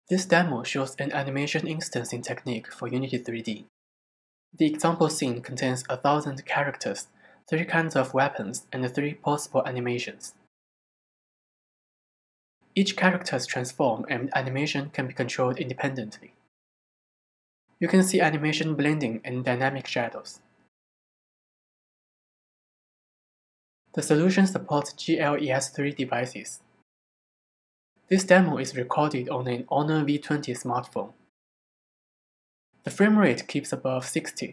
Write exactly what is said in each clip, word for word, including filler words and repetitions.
This demo shows an animation instance in Technic for Unity three D. The example scene contains a thousand characters, three kinds of weapons, and three possible animations. Each character's transform and animation can be controlled independently. You can see animation blending and dynamic shadows. The solution supports G L E S three devices. This demo is recorded on an Honor V twenty smartphone. The frame rate keeps above sixty.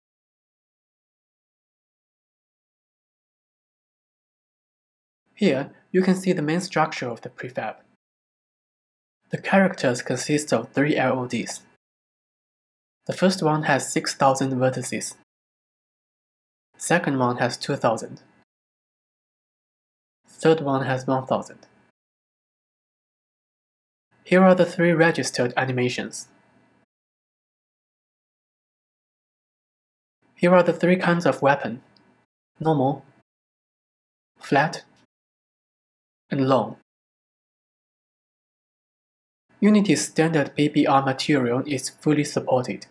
Here, you can see the main structure of the prefab. The characters consist of three L O Ds. The first one has six thousand vertices. The second one has two thousand. The third one has one thousand. Here are the three registered animations. Here are the three kinds of weapon: normal, flat, and long. Unity's standard B B R material is fully supported.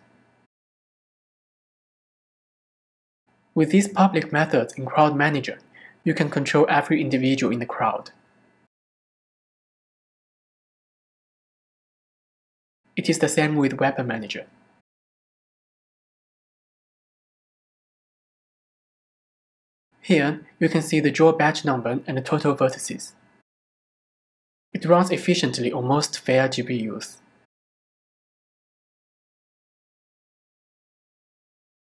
With these public methods in Crowd Manager, you can control every individual in the crowd. It is the same with Weapon Manager. Here, you can see the draw batch number and the total vertices. It runs efficiently on most fair G P Us.